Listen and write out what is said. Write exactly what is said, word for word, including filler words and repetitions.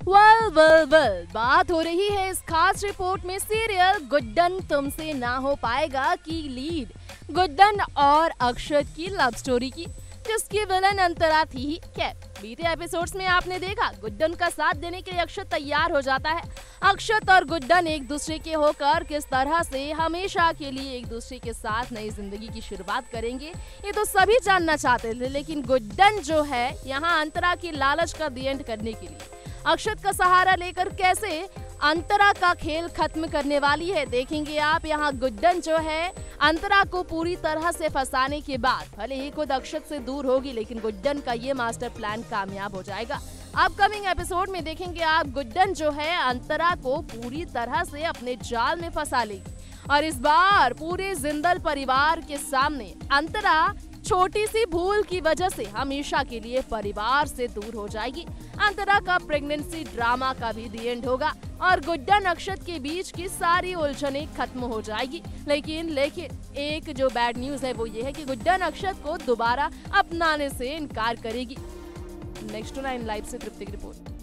Well well well बात हो रही है इस खास रिपोर्ट में सीरियल गुड्डन तुमसे ना हो पाएगा की लीड गुड्डन और अक्षत की लव स्टोरी की, जिसकी विलन अंतरा थी ही। क्या बीते एपिसोड्स में आपने देखा गुड्डन का साथ देने के लिए अक्षत तैयार हो जाता है। अक्षत और गुड्डन एक दूसरे के होकर किस तरह से हमेशा के लिए एक दूसरे के साथ नई जिंदगी की शुरुआत करेंगे ये तो सभी जानना चाहते थे, लेकिन गुड्डन जो है यहाँ अंतरा की लालच का दी एंड करने के लिए अक्षत का सहारा लेकर कैसे अंतरा का खेल खत्म करने वाली है, देखेंगे आप। यहाँ गुड्डन जो है अंतरा को पूरी तरह से फंसाने के बाद भले ही खुद अक्षत से दूर होगी, लेकिन गुड्डन का ये मास्टर प्लान कामयाब हो जाएगा। अपकमिंग एपिसोड में देखेंगे आप गुड्डन जो है अंतरा को पूरी तरह से अपने जाल में फंसा लेगी और इस बार पूरे जिंदल परिवार के सामने अंतरा छोटी सी भूल की वजह से हमेशा के लिए परिवार से दूर हो जाएगी। अंतरा का प्रेगनेंसी ड्रामा का भी दी एंड होगा और गुड्डन अक्षत के बीच की सारी उलझने खत्म हो जाएगी। लेकिन लेकिन एक जो बैड न्यूज है वो ये है कि गुड्डन अक्षत को दोबारा अपनाने से इनकार करेगी। नेक्स्ट टू नाइन लाइव से तृप्ति की रिपोर्ट।